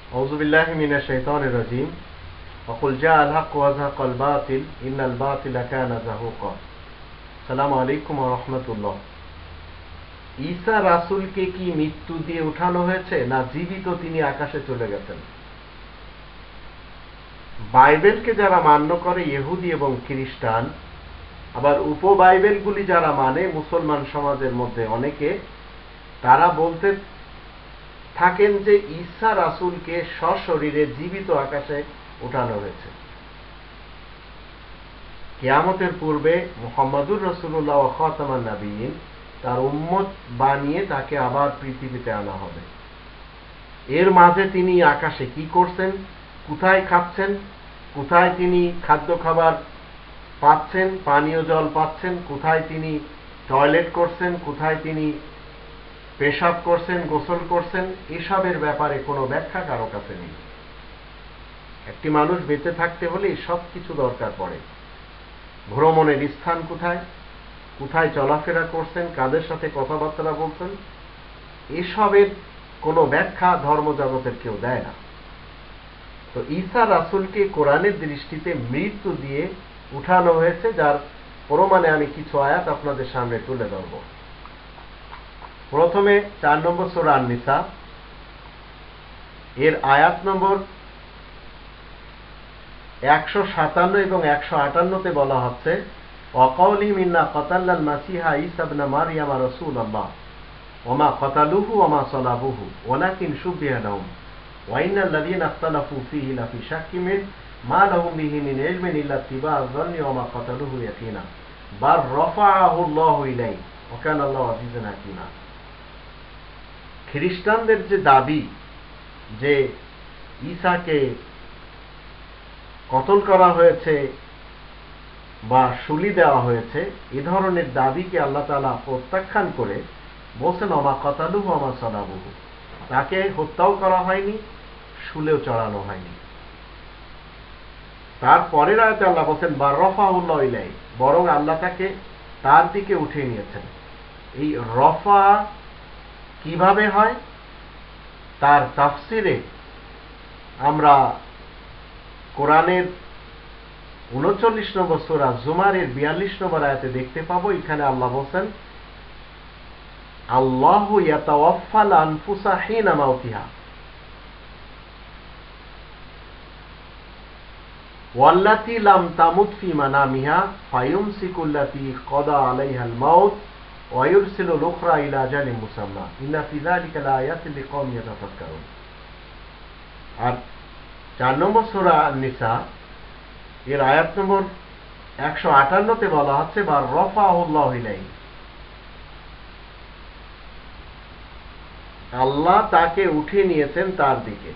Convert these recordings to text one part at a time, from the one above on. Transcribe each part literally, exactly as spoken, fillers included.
أعوذ بالله من الشيطان الرجيم وقل جاء الحق وزهق الباطل إن الباطل كان زهوقا السلام عليكم ورحمة الله ঈসা রাসূলকে কি মৃত্যু দিয়ে উঠানো হয়েছে না জীবিত তিনি আকাশে চলে গেছেন? বাইবেলকে যারা মান্য করে ইহুদি এবং খ্রিস্টান, আবার উপবাইবেলগুলি যারা মানে মুসলমান সমাজের মধ্যে অনেকে, তারা বলতে থাকেন যে ঈসা রাসূলকে সশরীরে জীবিত আকাশে উঠানো হয়েছে। কিয়ামতের পূর্বে মুহাম্মাদুর রাসূলুল্লাহ ওয়া খাতামান নাবিয়্যিন তার উম্মত বানিয়ে তাকে আবার পৃথিবীতে আনা হবে। এর মাঝে তিনি আকাশে কি করছেন, কোথায় খাচ্ছেন, কোথায় তিনি খাদ্য খাবার পাচ্ছেন, পানীয় জল পাচ্ছেন, কোথায় তিনি টয়লেট করছেন, কোথায় তিনি পেশাব করছেন, গোসল করছেন, এসবের ব্যাপারে কোনো ব্যাখ্যা কারো কাছে নেই। একটি মানুষ বেঁচে থাকতে হলে সব কিছু দরকার পড়ে। ভ্রমণের স্থান কোথায়, কোথায় চলাফেরা করছেন, কাদের সাথে কথাবার্তা বলছেন, এসবের কোনো ব্যাখ্যা ধর্মজগতের কেউ দেয় না। তো ঈসা রাসূলকে কোরআনের দৃষ্টিতে মৃত্যু দিয়ে উঠানো হয়েছে, যার প্রমাণে আমি কিছু আয়াত আপনাদের সামনে তুলে ধরব। প্রথমে চার নম্বর সূরা আন-নিসা এর আয়াত নম্বর একশো সাতান্ন এবং একশো আটান্নতে বলা হচ্ছে, ওয়াকাউলি মিন্না কাতাল্লাল মাসিহা ঈসা ইবনে মারইয়াম রাসূলুল্লাহ ওমা কাতালুহু ওমা সালাবুহু ওয়ালাকিন শুববিহা লাহুম ওয়া ইন্নাল লাযীনা ইখতালাফু ফীহি লাফি শাক্কিন মিন মা লাহুম বিহি মিন ইলমিন ইল্লা ইত্তিবা'আ যন্নি ওমা কাতালুহু ইয়াকিনা বাল রাফাআহু আল্লাহু ইলাইহি ওয়া কানা আল্লাহু আযীজান হাকীমা। খ্রিস্টানদের যে দাবি যে ঈসাকে কতল করা হয়েছে বা শুলি দেওয়া হয়েছে, এ ধরনের দাবিকে আল্লাহ তাআলা প্রত্যাখ্যান করে বলছেন ওমা কাতালুহু ওমা সালাবুহু, তাকে হত্যাও করা হয়নি, শুলেও চড়ানো হয়নি। তারপরের আয়াতে আল্লাহ বলছেন বার রাফাহুল্লাহু ইলাইহি, বরং আল্লাহ তাকে তার দিকে উঠিয়ে নিয়েছেন। এই রফা কিভাবে হয় তার তাফসিরে আমরা কোরআনের উনচল্লিশ নম্বর সূরা জুমারের বিয়াল্লিশ নম্বর আয়াতে দেখতে পাবো। এখানে আল্লাহ বলেন আল্লাহু ইয়াতাওয়াফাল আনফুসা হিনা মাউতিহা ওয়াল্লাতী লাম তামুত ফি মানামিহা ফায়ুমসিকুল্লাতী ক্বাদা আলাইহাল মাউত ওয়া ইউরসিলুল উখরা ইলা আজালিন মুসাম্মা ইন্না ফি যালিকা লাআয়াতিন লিকাওমিন ইয়াতাফাক্কারুন। আর চার নম্বর সূরা আন-নিসা এর আয়াত নম্বর একশো আটান্নতে বলা হচ্ছে বার রাফাহুল্লাহু ইলাইহি, আল্লাহ তাকে উঠিয়ে নিয়েছেন তার দিকে।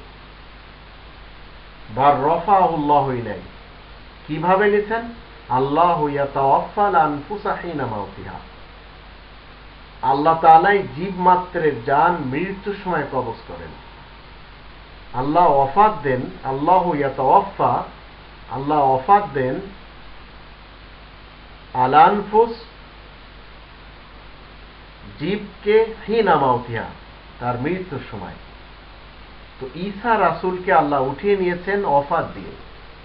বার রাফাহুল্লাহু ইলাইহি কিভাবে নিয়েছেন? আল্লাহু ইয়াতাওয়াফাল আনফুসা হিনা মাউতিহা, আল্লাহ তাআলাই জীব মাত্রের জান মৃত্যুর সময় কবজ করেন। আল্লাহ ওয়াফাত দেন, আল্লাহু ইয়াতাওয়াফা, আল্লাহ ওয়াফাত দেন আল আনফুস জীবকে হিনা মাউতিহা, তার মৃত্যুর সময়। তো ঈসা রাসূলকে আল্লাহ উঠিয়ে নিয়েছেন ওয়াফাত দিয়ে।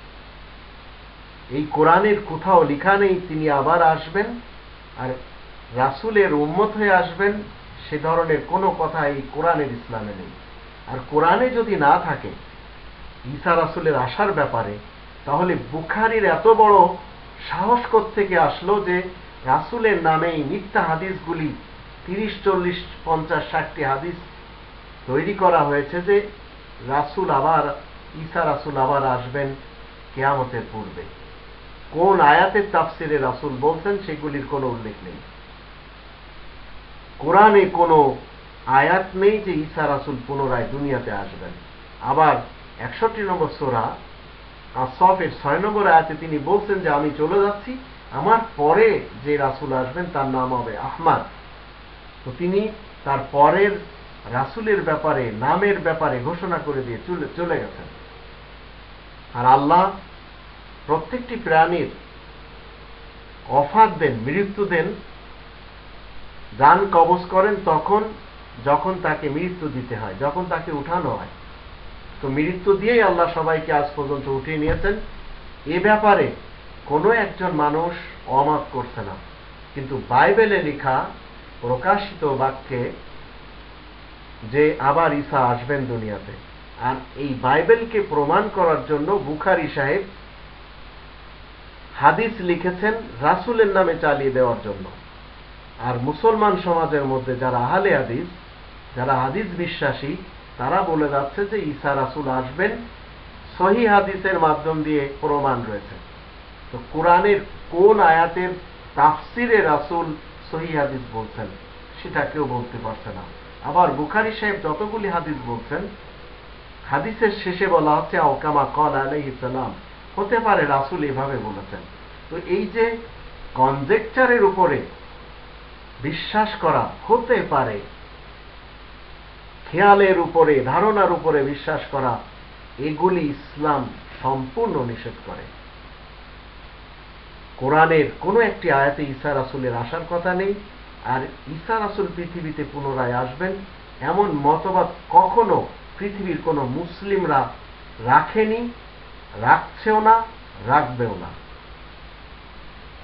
এই কোরআনের কোথাও লেখা নেই তিনি আবার আসবেন আর রাসূলের উম্মত হয়ে আসবেন, সে ধরনের কোনো কথা এই কোরআনের ইসলামে নেই। আর কোরআনে যদি না থাকে ঈসা রাসূলের আসার ব্যাপারে, তাহলে বুখারীর এত বড় সাহস কোত্থেকে আসলো যে রাসূলের নামেই মিথ্যা হাদিসগুলি তিরিশ চল্লিশ পঞ্চাশ ষাটটি হাদিস তৈরি করা হয়েছে যে রাসূল আবার ঈসা রাসূল আবার আসবেন কিয়ামতের পূর্বে। কোন আয়াতের তাফসিরে রাসূল বলছেন সেগুলির কোনো উল্লেখ নেই। কোরআনে কোনো আয়াত নেই যে ঈসা রাসূল পুনরায় দুনিয়াতে আসবেন। আবার একষট্টি নম্বর সূরা আস-সাফের ছয় নম্বর আয়াতে তিনি বলছেন যে আমি চলে যাচ্ছি, আমার পরে যে রাসূল আসবেন তার নাম হবে আহমদ। তো তিনি তার পরের রাসূলের ব্যাপারে, নামের ব্যাপারে ঘোষণা করে দিয়ে চলে চলে গেছেন। আর আল্লাহ প্রত্যেকটি প্রাণীর ওয়াফাত দেন, মৃত্যু দেন, জান কবজ করেন তখন যখন তাকে মৃত্যু দিতে হয়, যখন তাকে উঠানো হয়। তো মৃত্যু দিয়েই আল্লাহ সবাইকে আজ পর্যন্ত উঠিয়ে নিয়েছেন। এ ব্যাপারে কোনো একজন মানুষ অমত করছে না, কিন্তু বাইবেলে লেখা প্রকাশিত বাক্যে যে আবার ঈসা আসবেন দুনিয়াতে, আর এই বাইবেলকে প্রমাণ করার জন্য বুখারী সাহেব হাদিস লিখেছেন রাসূলের নামে চালিয়ে দেওয়ার জন্য। আর মুসলমান সমাজের মধ্যে যারা আহলে হাদিস, যারা হাদিস বিশ্বাসী, তারা বলে যাচ্ছে যে ঈসা রাসূল আসবেন, সহিহ হাদিসের মাধ্যম দিয়ে প্রমাণ রয়েছে। তো কোরআনের কোন আয়াতের তাফসিরে রাসূল সহিহ হাদিস বলছেন সেটা কেউ বলতে পারছে না। আবার বুখারী সাহেব যতগুলি হাদিস বলছেন, হাদিসের শেষে বলা হচ্ছে আও কামা ক্বালা আলাইহিস সালাম, হতে পারে রাসূল এভাবে বলেছেন। তো এই যে কনজেকচারের উপরে বিশ্বাস করা, হতে পারে খেয়ালের উপরে, ধারণার উপরে বিশ্বাস করা, এগুলি ইসলাম সম্পূর্ণ নিষেধ করে। কোরআনের কোনো একটি আয়াতে ঈসা রাসূলের আসার কথা নেই, আর ঈসা রাসূল পৃথিবীতে পুনরায় আসবেন এমন মতবাদ কখনো পৃথিবীর কোনো মুসলিমরা রাখেনি, রাখছেও না, রাখবেও না।